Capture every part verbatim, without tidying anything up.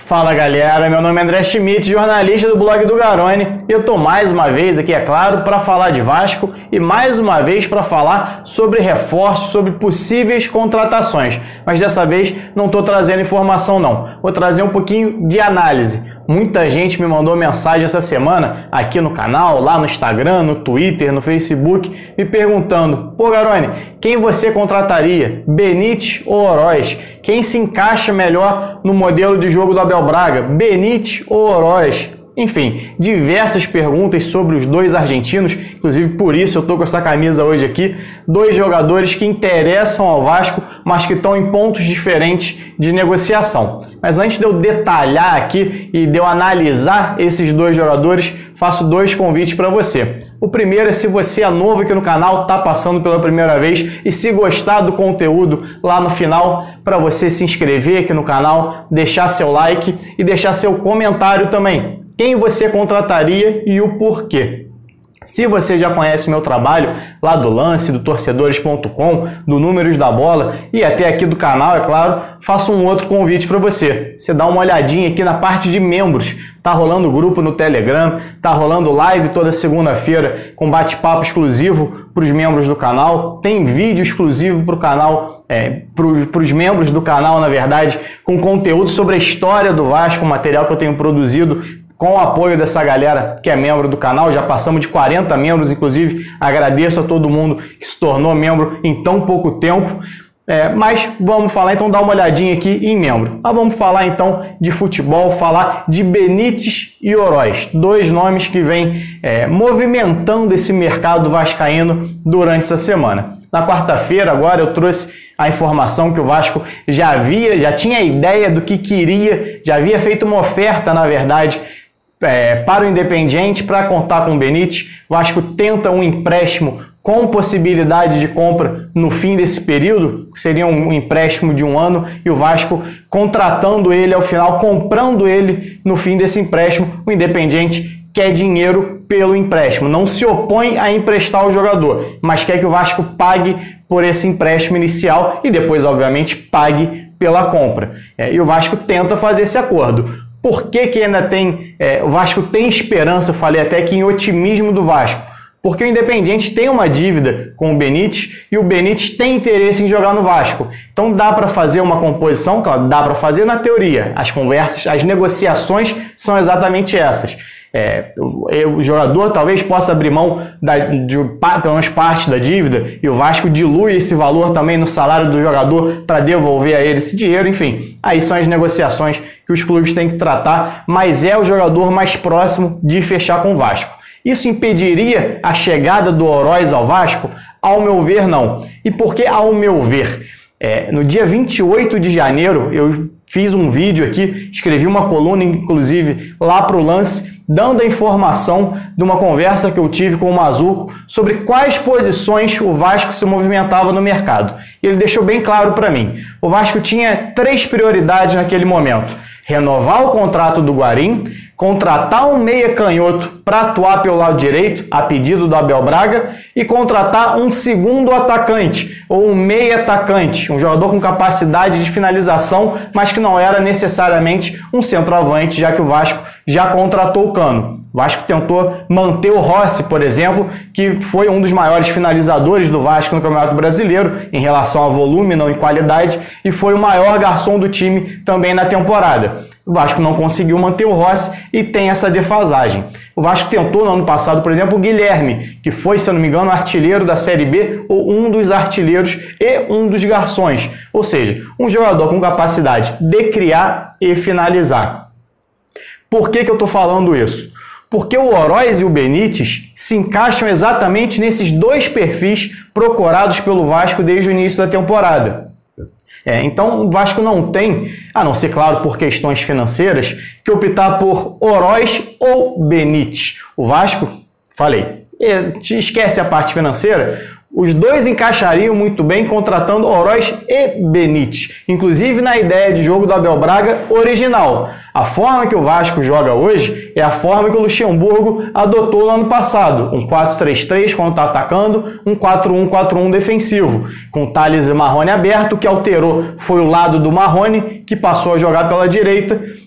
Fala galera, meu nome é André Schmidt, jornalista do blog do Garone, e eu tô mais uma vez aqui, é claro, para falar de Vasco e mais uma vez para falar sobre reforços, sobre possíveis contratações. Mas dessa vez não tô trazendo informação não, vou trazer um pouquinho de análise. Muita gente me mandou mensagem essa semana aqui no canal, lá no Instagram, no Twitter, no Facebook, me perguntando: pô Garone, quem você contrataria? Benítez ou Oroz? Quem se encaixa melhor no modelo de jogo do Abel Braga? Benítez ou Oroz? Enfim, diversas perguntas sobre os dois argentinos, inclusive por isso eu tô com essa camisa hoje aqui. Dois jogadores que interessam ao Vasco, mas que estão em pontos diferentes de negociação. Mas antes de eu detalhar aqui e de eu analisar esses dois jogadores, faço dois convites para você. O primeiro é, se você é novo aqui no canal, está passando pela primeira vez, e se gostar do conteúdo lá no final, para você se inscrever aqui no canal, deixar seu like e deixar seu comentário também. Quem você contrataria e o porquê? Se você já conhece o meu trabalho lá do Lance, do torcedores ponto com, do Números da Bola e até aqui do canal, é claro, faço um outro convite para você. Você dá uma olhadinha aqui na parte de membros. Tá rolando grupo no Telegram, tá rolando live toda segunda-feira com bate-papo exclusivo para os membros do canal. Tem vídeo exclusivo para o canal, é, para os membros do canal, na verdade, com conteúdo sobre a história do Vasco, material que eu tenho produzido com o apoio dessa galera que é membro do canal. Já passamos de quarenta membros, inclusive agradeço a todo mundo que se tornou membro em tão pouco tempo. É, mas vamos falar então, dar uma olhadinha aqui em membro. Mas vamos falar então de futebol, falar de Benítez e Oroz, dois nomes que vêm é, movimentando esse mercado vascaíno durante essa semana. Na quarta-feira agora eu trouxe a informação que o Vasco já havia, já tinha a ideia do que queria, já havia feito uma oferta, na verdade, É, para o Independiente para contar com o Benítez. O Vasco tenta um empréstimo com possibilidade de compra no fim desse período, que seria um empréstimo de um ano, e o Vasco contratando ele ao final, comprando ele no fim desse empréstimo. O Independiente quer dinheiro pelo empréstimo, não se opõe a emprestar o jogador, mas quer que o Vasco pague por esse empréstimo inicial e depois, obviamente, pague pela compra. É, e o Vasco tenta fazer esse acordo. Por que que ainda tem, é, o Vasco tem esperança, eu falei até que em otimismo do Vasco? Porque o Independiente tem uma dívida com o Benítez e o Benítez tem interesse em jogar no Vasco. Então dá para fazer uma composição, claro, dá para fazer na teoria. As conversas, as negociações são exatamente essas. É, o, o jogador talvez possa abrir mão da, de, pelo menos parte da dívida, e o Vasco dilui esse valor também no salário do jogador para devolver a ele esse dinheiro. Enfim, aí são as negociações que os clubes têm que tratar, mas é o jogador mais próximo de fechar com o Vasco. Isso impediria a chegada do Oroz ao Vasco? Ao meu ver, não. E por que ao meu ver? É, no dia vinte e oito de janeiro, eu fiz um vídeo aqui, escrevi uma coluna, inclusive, lá para o Lance, dando a informação de uma conversa que eu tive com o Mazuco sobre quais posições o Vasco se movimentava no mercado. E ele deixou bem claro para mim. O Vasco tinha três prioridades naquele momento: renovar o contrato do Guarim, contratar um meia canhoto para atuar pelo lado direito, a pedido do Abel Braga, e contratar um segundo atacante, ou um meia atacante, um jogador com capacidade de finalização, mas que não era necessariamente um centroavante, já que o Vasco já contratou o Cano. O Vasco tentou manter o Rossi, por exemplo, que foi um dos maiores finalizadores do Vasco no Campeonato Brasileiro, em relação a volume, não em qualidade, e foi o maior garçom do time também na temporada. O Vasco não conseguiu manter o Rossi e tem essa defasagem. O Vasco tentou no ano passado, por exemplo, o Guilherme, que foi, se eu não me engano, artilheiro da Série B, ou um dos artilheiros e um dos garçons. Ou seja, um jogador com capacidade de criar e finalizar. Por que que eu estou falando isso? Porque o Oroz e o Benítez se encaixam exatamente nesses dois perfis procurados pelo Vasco desde o início da temporada. É, então o Vasco não tem, a não ser, claro, por questões financeiras, que optar por Oroz ou Benítez. O Vasco, falei, esquece a parte financeira, os dois encaixariam muito bem contratando Oroz e Benítez, inclusive na ideia de jogo do Abel Braga original. A forma que o Vasco joga hoje é a forma que o Luxemburgo adotou no ano passado. Um quatro três três quando está atacando, um quatro um quatro um defensivo. Com Thales e Marrone aberto, o que alterou foi o lado do Marrone, que passou a jogar pela direita,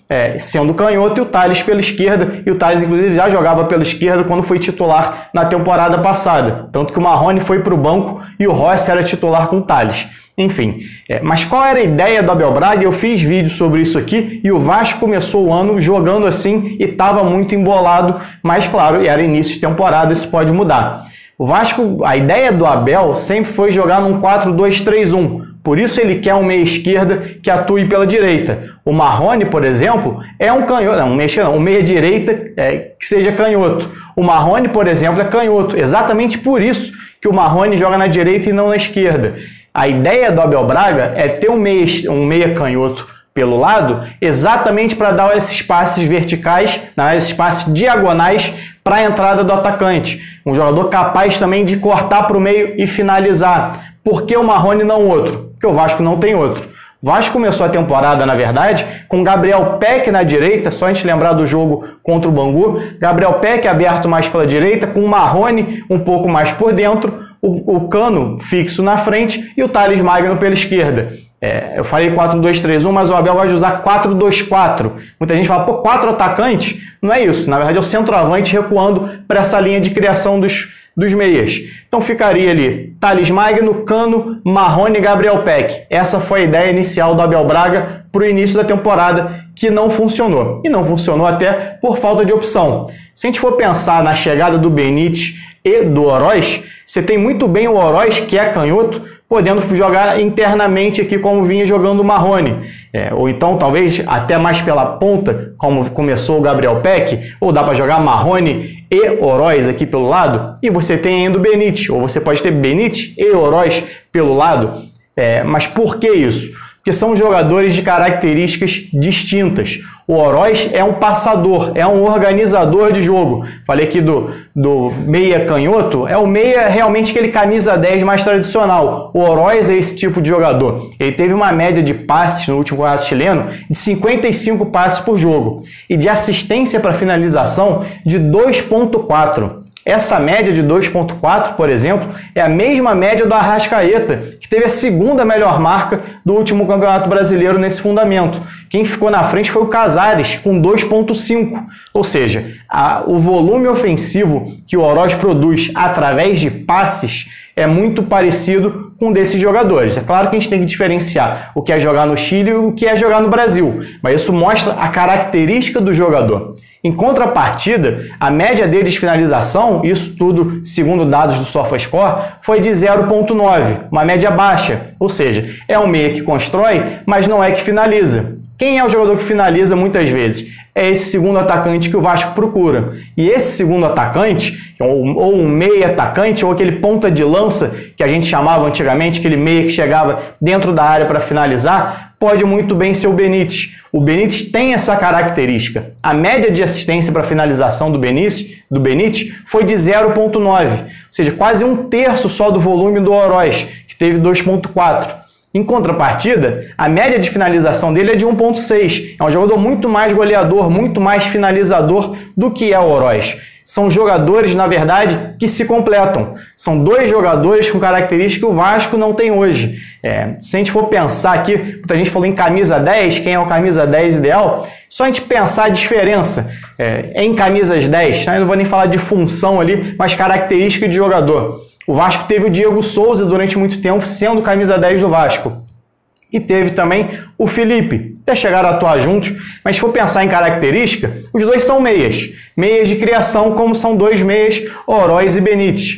é, sendo canhoto, e o Tales pela esquerda, e o Tales inclusive já jogava pela esquerda quando foi titular na temporada passada, tanto que o Marrone foi para o banco e o Rossi era titular com o Tales. Enfim, é, mas qual era a ideia do Abel Braga? Eu fiz vídeo sobre isso aqui e o Vasco começou o ano jogando assim e estava muito embolado, mas claro, era início de temporada, isso pode mudar. O Vasco, a ideia do Abel sempre foi jogar num quatro dois três um, por isso ele quer um meia esquerda que atue pela direita. O Marrone, por exemplo, é um canhoto, não, um meia esquerda não, um meia direita é, que seja canhoto. O Marrone, por exemplo, é canhoto, exatamente por isso que o Marrone joga na direita e não na esquerda. A ideia do Abel Braga é ter um meia, um meia canhoto pelo lado, exatamente para dar esses passes verticais, esses passes diagonais para a entrada do atacante. Um jogador capaz também de cortar para o meio e finalizar. Por que o Marrone não outro? Porque o Vasco não tem outro. O Vasco começou a temporada, na verdade, com Gabriel Peck na direita, só a gente lembrar do jogo contra o Bangu. Gabriel Peck aberto mais pela direita, com o Marrone um pouco mais por dentro, o, o Cano fixo na frente e o Thales Magno pela esquerda. É, eu falei quatro dois três um, mas o Abel gosta de usar quatro dois quatro. Muita gente fala, pô, quatro atacantes? Não é isso. Na verdade, é o centroavante recuando para essa linha de criação dos, dos meias. Então ficaria ali Thales Magno, Cano, Marrone e Gabriel Peck. Essa foi a ideia inicial do Abel Braga para o início da temporada, que não funcionou. E não funcionou até por falta de opção. Se a gente for pensar na chegada do Benítez e do Oroz, você tem muito bem o Oroz, que é canhoto, podendo jogar internamente aqui como vinha jogando o Marrone. É, ou então talvez até mais pela ponta, como começou o Gabriel Peck, ou dá para jogar Marrone e Oroz aqui pelo lado, e você tem ainda o Benítez, ou você pode ter Benítez e Oroz pelo lado. É, mas por que isso? Porque são jogadores de características distintas. O Oroz é um passador, é um organizador de jogo. Falei aqui do, do meia canhoto, é o meia realmente aquele camisa dez mais tradicional. O Oroz é esse tipo de jogador. Ele teve uma média de passes no último campeonato chileno de cinquenta e cinco passes por jogo e de assistência para finalização de dois ponto quatro. Essa média de dois ponto quatro, por exemplo, é a mesma média do Arrascaeta, que teve a segunda melhor marca do último Campeonato Brasileiro nesse fundamento. Quem ficou na frente foi o Casares, com dois ponto cinco. Ou seja, a, o volume ofensivo que o Oroz produz através de passes é muito parecido com desses jogadores. É claro que a gente tem que diferenciar o que é jogar no Chile e o que é jogar no Brasil, mas isso mostra a característica do jogador. Em contrapartida, a média dele de finalização, isso tudo segundo dados do SofaScore, foi de zero ponto nove, uma média baixa, ou seja, é um meia que constrói, mas não é que finaliza. Quem é o jogador que finaliza muitas vezes? É esse segundo atacante que o Vasco procura. E esse segundo atacante, ou um meia atacante, ou aquele ponta de lança que a gente chamava antigamente, aquele meia que chegava dentro da área para finalizar, pode muito bem ser o Benítez. O Benítez tem essa característica. A média de assistência para finalização do Benítez, do Benítez foi de zero ponto nove, ou seja, quase um terço só do volume do Oroz, que teve dois ponto quatro. Em contrapartida, a média de finalização dele é de um ponto seis. É um jogador muito mais goleador, muito mais finalizador do que é o Oroz. São jogadores, na verdade, que se completam. São dois jogadores com características que o Vasco não tem hoje. É, se a gente for pensar aqui, muita gente falou em camisa dez, quem é o camisa dez ideal? Só a gente pensar a diferença é, em camisas dez, né? Eu não vou nem falar de função ali, mas característica de jogador. O Vasco teve o Diego Souza durante muito tempo sendo camisa dez do Vasco. E teve também o Felipe, até chegaram a atuar juntos, mas se for pensar em característica, os dois são meias. Meias de criação, como são dois meias, Oroz e Benítez.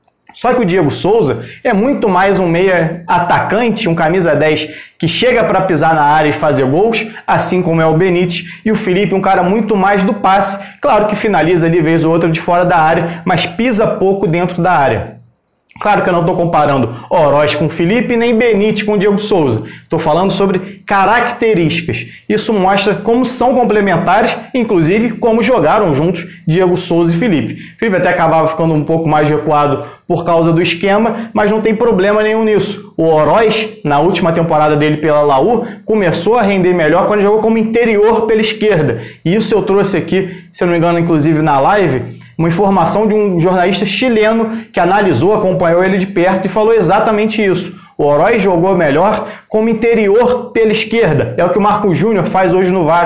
Só que o Diego Souza é muito mais um meia atacante, um camisa dez que chega para pisar na área e fazer gols, assim como é o Benítez, e o Felipe um cara muito mais do passe, claro que finaliza ali vez ou outra de fora da área, mas pisa pouco dentro da área. Claro que eu não estou comparando Oroz com Felipe, nem Benítez com Diego Souza. Estou falando sobre características. Isso mostra como são complementares, inclusive como jogaram juntos Diego Souza e Felipe. Felipe até acabava ficando um pouco mais recuado por causa do esquema, mas não tem problema nenhum nisso. O Oroz, na última temporada dele pela Laú, começou a render melhor quando jogou como interior pela esquerda. E isso eu trouxe aqui, se eu não me engano, inclusive na live, uma informação de um jornalista chileno que analisou, acompanhou ele de perto e falou exatamente isso. O Oroz jogou melhor como interior pela esquerda. É o que o Marco Júnior faz hoje no Vasco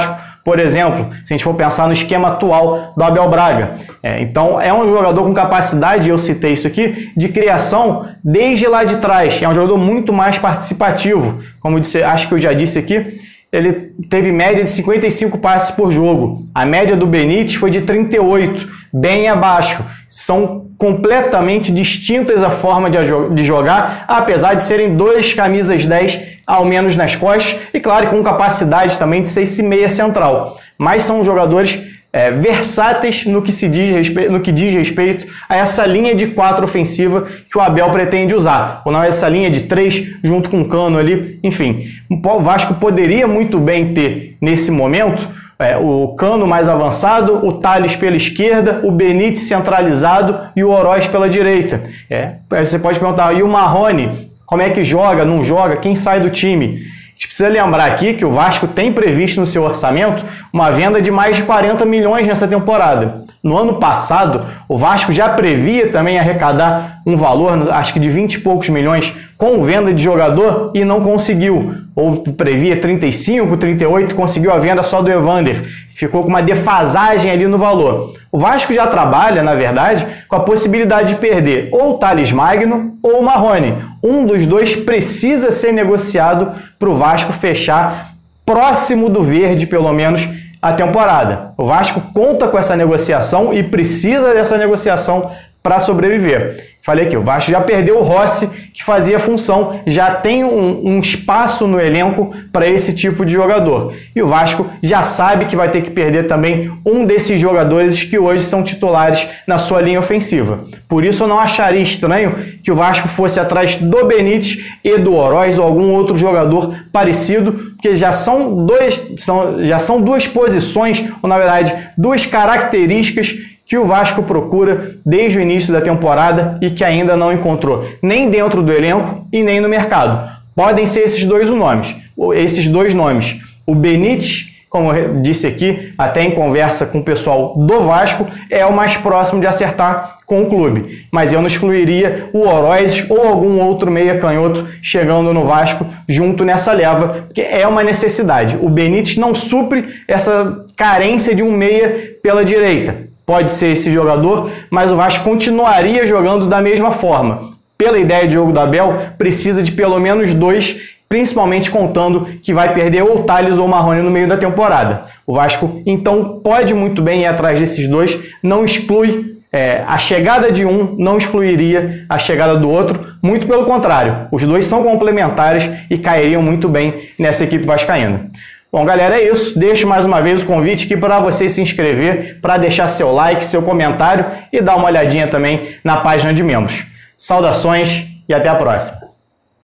por exemplo, se a gente for pensar no esquema atual do Abel Braga. É, então é um jogador com capacidade, eu citei isso aqui, de criação desde lá de trás. É um jogador muito mais participativo, como eu disse, acho que eu já disse aqui. Ele teve média de cinquenta e cinco passes por jogo. A média do Benítez foi de trinta e oito, bem abaixo. São completamente distintas a forma de jogar, apesar de serem dois camisas dez ao menos nas costas, e claro, com capacidade também de ser esse meia central. Mas são jogadores é, versáteis no que, se diz respeito, no que diz respeito a essa linha de quatro ofensiva que o Abel pretende usar. Ou não, essa linha de três junto com o Cano ali, enfim. O Vasco poderia muito bem ter, nesse momento, é, o Cano mais avançado, o Thales pela esquerda, o Benítez centralizado e o Oroz pela direita. É, você pode perguntar, e o Marrone, como é que joga, não joga, quem sai do time? A gente precisa lembrar aqui que o Vasco tem previsto no seu orçamento uma venda de mais de quarenta milhões nessa temporada. No ano passado, o Vasco já previa também arrecadar um valor, acho que de vinte e poucos milhões, com venda de jogador e não conseguiu. Ou previa trinta e cinco, trinta e oito, conseguiu a venda só do Evander. Ficou com uma defasagem ali no valor. O Vasco já trabalha, na verdade, com a possibilidade de perder ou o Thales Magno ou o Marrone. Um dos dois precisa ser negociado para o Vasco fechar próximo do verde, pelo menos, a temporada. O Vasco conta com essa negociação e precisa dessa negociação para sobreviver. Falei que o Vasco já perdeu o Rossi, que fazia função, já tem um, um espaço no elenco para esse tipo de jogador. E o Vasco já sabe que vai ter que perder também um desses jogadores que hoje são titulares na sua linha ofensiva. Por isso eu não acharia estranho que o Vasco fosse atrás do Benítez e do Oroz ou algum outro jogador parecido, porque já são, dois, são, já são duas posições, ou na verdade duas características que o Vasco procura desde o início da temporada e que ainda não encontrou nem dentro do elenco e nem no mercado. Podem ser esses dois nomes, esses dois nomes. O Benítez, como eu disse aqui, até em conversa com o pessoal do Vasco, é o mais próximo de acertar com o clube. Mas eu não excluiria o Oroz ou algum outro meia canhoto chegando no Vasco junto nessa leva, porque é uma necessidade. O Benítez não supre essa carência de um meia pela direita. Pode ser esse jogador, mas o Vasco continuaria jogando da mesma forma. Pela ideia de jogo da Abel, precisa de pelo menos dois, principalmente contando que vai perder ou o Thales ou o Marrone no meio da temporada. O Vasco, então, pode muito bem ir atrás desses dois, não exclui é, a chegada de um, não excluiria a chegada do outro, muito pelo contrário. Os dois são complementares e cairiam muito bem nessa equipe vascaína. Bom, galera, é isso. Deixo mais uma vez o convite aqui para você se inscrever, para deixar seu like, seu comentário e dar uma olhadinha também na página de membros. Saudações e até a próxima.